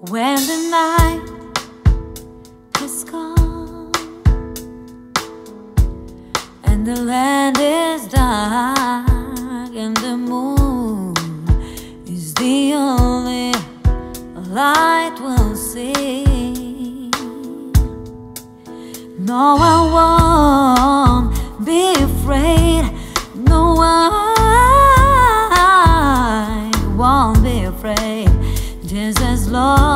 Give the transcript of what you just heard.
When the night is gone and the land is dark and the moon is the only light we'll see, no, I won't be afraid. No, I won't be afraid, just as long